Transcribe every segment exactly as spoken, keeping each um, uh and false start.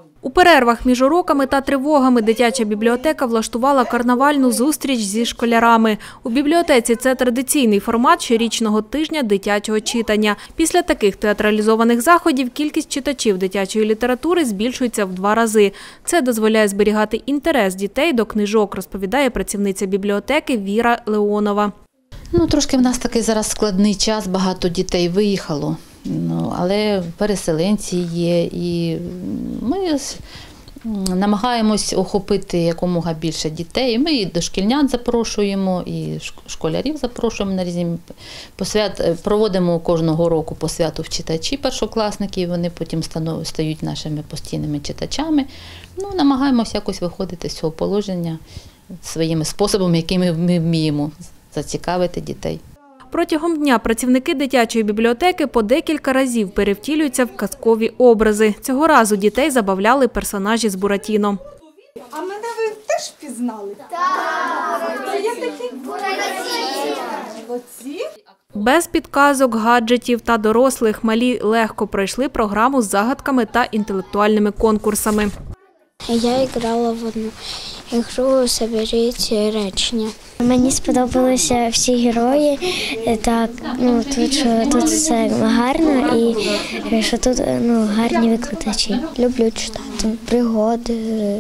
У перервах між уроками та тривогами дитяча бібліотека влаштувала карнавальну зустріч зі школярами. У бібліотеці це традиційний формат щорічного тижня дитячого читання. Після таких театралізованих заходів кількість читачів дитячої літератури збільшується в два рази. Це дозволяє зберігати інтерес дітей до книжок, розповідає працівниця бібліотеки Віра Леонова. Ну, трошки в нас такий зараз складний час, багато дітей виїхало. Ну, але переселенці є, і ми намагаємось охопити якомога більше дітей. Ми і дошкільнят запрошуємо, і школярів запрошуємо на різні посвят. Проводимо кожного року по святу в читачі першокласників, вони потім стають нашими постійними читачами. Ну, намагаємось якось виходити з цього положення своїми способами, якими ми вміємо зацікавити дітей. Протягом дня працівники дитячої бібліотеки по декілька разів перевтілюються в казкові образи. Цього разу дітей забавляли персонажі з Буратіно. А мене ви теж впізнали? Так! Це я такі Буратіно. Без підказок, гаджетів та дорослих малі легко пройшли програму з загадками та інтелектуальними конкурсами. Я грала в одну ігру «Соберіть речення». Мені сподобалися всі герої, так, ну, тут, що тут все гарно і що тут ну, гарні викладачі. Люблю читати пригоди,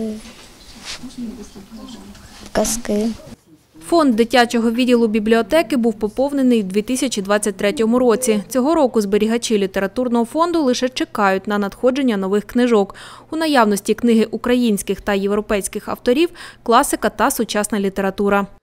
казки. Фонд дитячого відділу бібліотеки був поповнений у дві тисячі двадцять третьому році. Цього року зберігачі літературного фонду лише чекають на надходження нових книжок. У наявності книги українських та європейських авторів, класика та сучасна література.